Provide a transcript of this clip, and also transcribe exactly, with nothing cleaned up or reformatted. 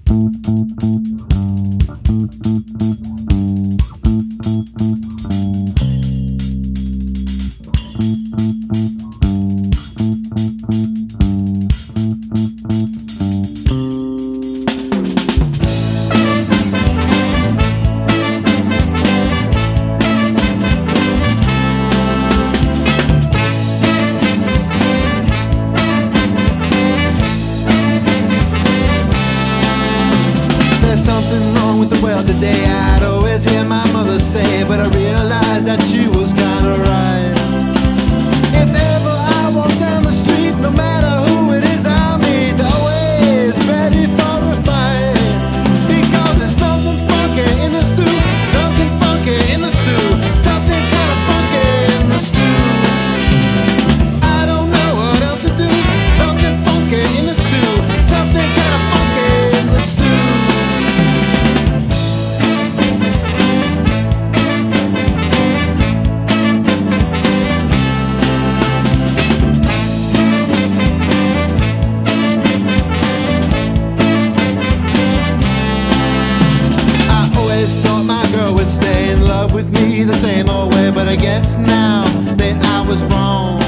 Something wrong with the world today, I'd always hear my mother say, but I realized that she was kinda right. If ever I walk down the street, no matter who it is I meet, always ready for a fight. Because there's something funky in the stew, something funky in the stew, something kinda funky in the stew. I don't know what else to do, something funky in the stew, something kinda funky in the stew. Thought my girl would stay in love with me the same old way, but I guess now that I was wrong.